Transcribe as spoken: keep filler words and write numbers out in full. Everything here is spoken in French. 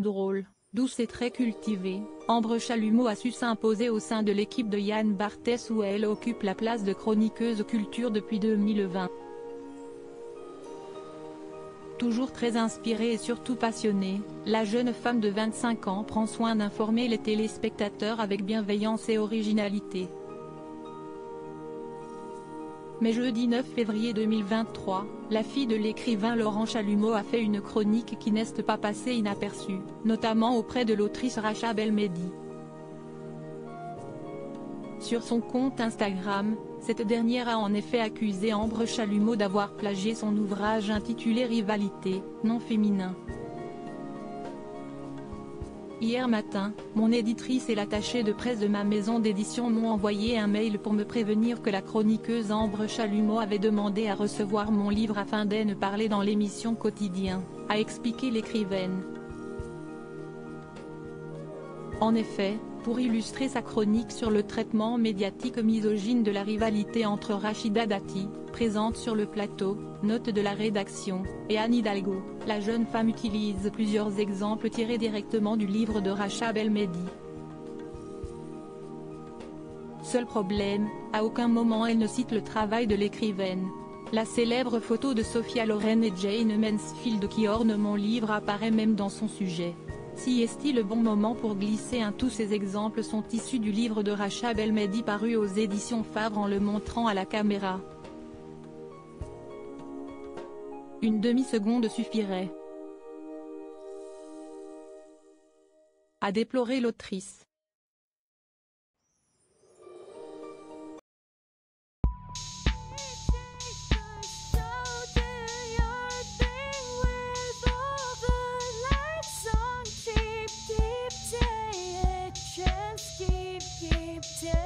Drôle, douce et très cultivée, Ambre Chalumeau a su s'imposer au sein de l'équipe de Yann Barthès où elle occupe la place de chroniqueuse culture depuis deux mille vingt. Toujours très inspirée et surtout passionnée, la jeune femme de vingt-cinq ans prend soin d'informer les téléspectateurs avec bienveillance et originalité. Mais jeudi neuf février deux mille vingt-trois, la fille de l'écrivain Laurent Chalumeau a fait une chronique qui n'est pas passée inaperçue, notamment auprès de l'autrice Racha Belmedi. Sur son compte Instagram, cette dernière a en effet accusé Ambre Chalumeau d'avoir plagié son ouvrage intitulé Rivalité, non féminin. Hier matin, mon éditrice et l'attaché de presse de ma maison d'édition m'ont envoyé un mail pour me prévenir que la chroniqueuse Ambre Chalumeau avait demandé à recevoir mon livre afin d'en parler dans l'émission Quotidien, a expliqué l'écrivaine. En effet, pour illustrer sa chronique sur le traitement médiatique misogyne de la rivalité entre Rachida Dati, présente sur le plateau, note de la rédaction, et Anne Hidalgo, la jeune femme utilise plusieurs exemples tirés directement du livre de Racha Belmedi. Seul problème, à aucun moment elle ne cite le travail de l'écrivaine. La célèbre photo de Sophia Loren et Jane Mansfield qui orne mon livre apparaît même dans son sujet. Si est-il le bon moment pour glisser un tous ces exemples sont issus du livre de Racha Belmedi paru aux éditions Favre en le montrant à la caméra. Une demi-seconde suffirait. A déploré l'autrice. Keep, keep, keep,